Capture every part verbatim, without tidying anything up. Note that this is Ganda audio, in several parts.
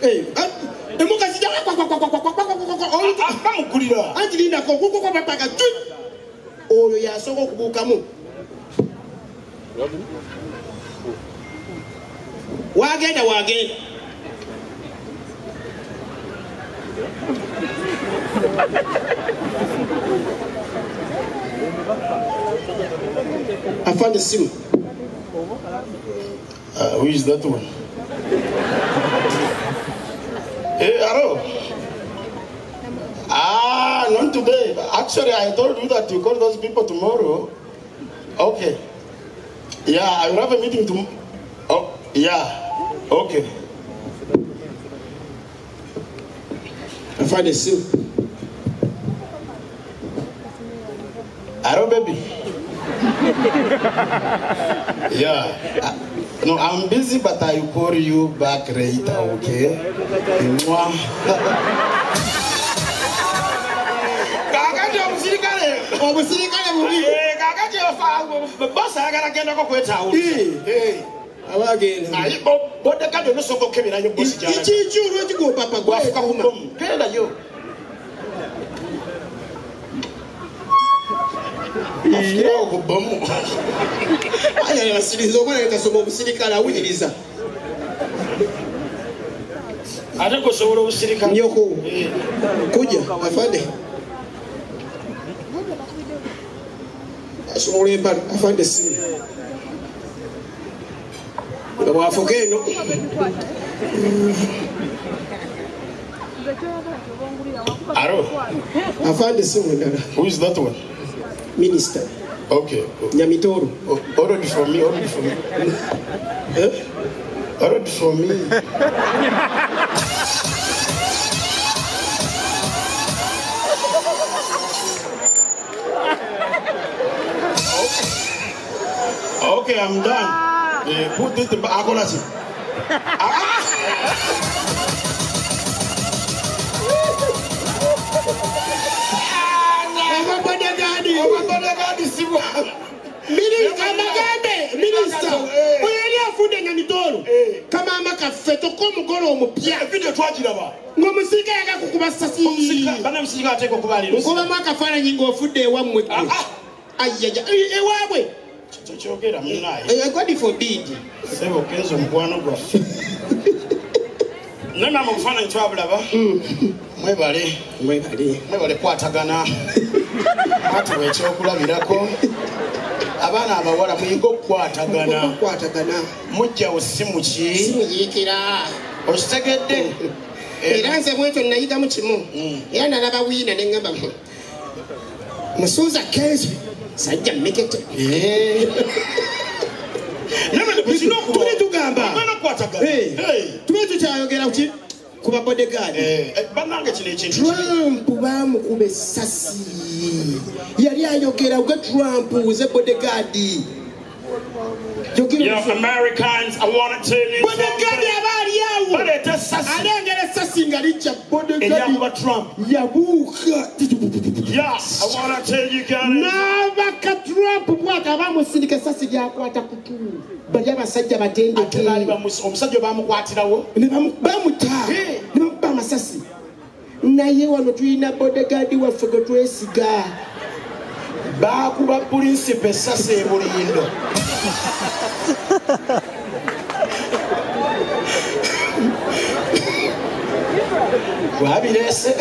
Eh, emuka sija kwa kwa kwa kwa kwa kwa kwa bamukulira anti linda ko kuko kwa paka tu oyo yasoko okubukamu wagenda wagenda I found the sim. Uh, who is that one? Hey, hello. Ah, not today. Actually, I told you that you call those people tomorrow. Okay. Yeah, I will have a meeting tomorrow. Oh, yeah. Okay. I found the sim. Hello, baby. Yeah. Uh, no, I'm busy, but I will call you back later, okay? Mwah. Kakati omusirikale. Omusirikale mubi. Eh, kakati ofa boss agala genda ko kweta awo. Eh. Abagenda. Ayi bo bode kado no soko kebira yo boss jana. Ichi ichi uruti go papa gwa Afrika kuma. Kenda yo. Afira ko bomu. Aya yasirizo mwana yakasoma omusirikale awuliriza. Ate ko sobora obusirikale. Nyoko. Kuja afande. Asomole mbali afande si. Wafukeno. Aro. Afande si mwendala. Who is that one? Minister. Okay. Nyamitoro. Oh, already for me, already for me. Eh? Already for me. Okay. Okay, I'm done. Yeah, put it back. I'm gonna see. Minister Magambe, Minister. Oyeri afunde Nyamitoro. Kama amaka feto ko mugoro omupya. Video twagiraba. Ngo musika yaga kukuba sasi. Musika bana musika ateko kubalira. Ngoba mwaka fana nyingo ofudde wa mmwe. Ayya ewabwe. Chochogera munaye. Eh God forbid. Sebo kenzo mkwano gwa. Nana mufana ntwabulaba. Mwebale, mwebale. Mwebale kwatagana. Ati wecho kulabirako. Abana abawala muyigo kwatagana. Kwatagana. Mujja osimu ki? Simu yikira. Okitegedde. Era nze bweto nayiga mu kimu. Era nalaba wiina ne ngamba. Musuuza kenzo. Sajja mmekete. Eh. Neme buzino tuli tugamba. Bana kwatagana. Eh. Tuli tukyayogera ki? Kuba bodyguard. Eh, banange kino ekintu. Trump bamukube sasi. Yali ayogera uga Trump uze bodyguard. Yo, Americans, I want to tell you bodyguard abali yawo. But it is sasi. Alengere sasi ngalicha bodyguard. Eyabuka Trump. Yabuka. Yes, I want to tell you guys. Nabaka Trump bwata bamusindika sasi lyakwata kutu. Bali abasajja batende. Akelali omusajja bamukwatirawo. Ne bamuta. Ne bamasasi. Naye wano tulina bodyguard waffe gwe twesiga. Bakuba principe sasi e Bulindo. Wabirese.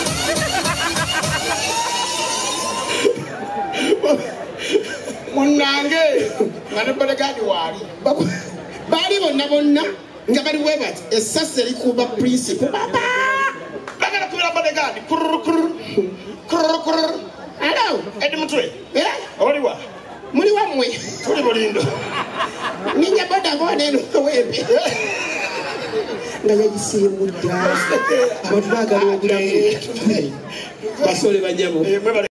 Munange ngane bodyguard wali. Bali bonna bonna nga bali webati esase likuba principe. Papa. Bagala kubira bodyguard. Kurr kurr. Kurr kurr. Hello. Edi mutwe. Eh? Oliwa. Muli wamwe. Tuli Bulindo. Ninya boda boda eno wembe. Nga yagisimudda. Abantu baagala obulamu. Basole banyamo.